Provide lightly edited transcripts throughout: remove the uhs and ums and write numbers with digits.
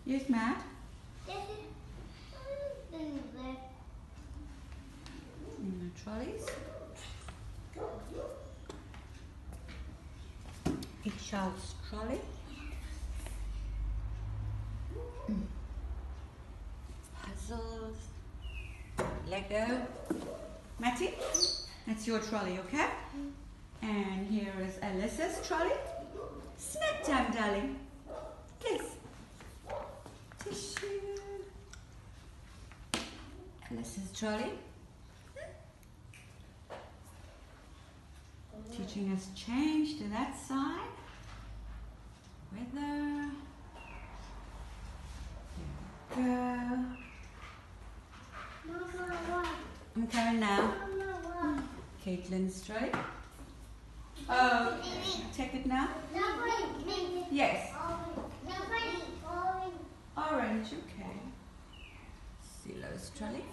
Yes, Matt? In the trolleys. Each child's trolley. Puzzles. Lego. Matty, that's your trolley, okay? And here is Alyssa's trolley. Snack time, darling. Yes. Tissue. Alyssa's trolley. Teaching us change to that side. Weather. There we go. I'm coming now. Caitlin's trolley. Oh, take it now? Yes. Orange, okay. Silo's trolley.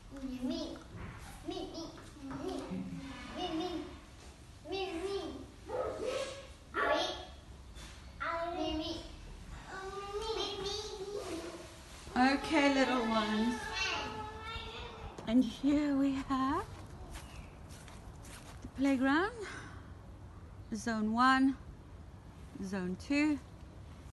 Okay, little ones. And here we have the playground. Zone 1, Zone 2,